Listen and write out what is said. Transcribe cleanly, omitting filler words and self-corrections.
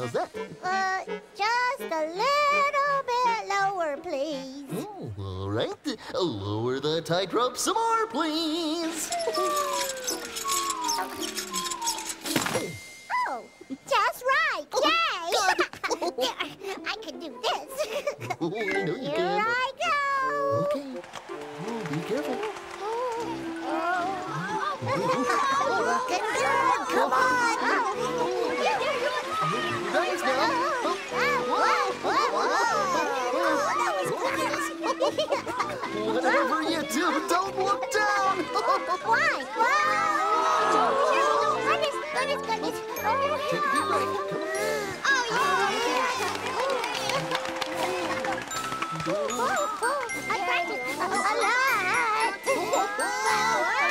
How's that? Just a little bit lower, please. Oh, all right. Lower the tightrope some more, please. Oh, just right. Yay! There, I can do this. Oh, I know you Here can. I go. Okay. Oh, be careful. Looking good. Come on. Thanks, now. Whatever you do, don't look down. Why? Goodness. Take a deep breath. I practiced a lot.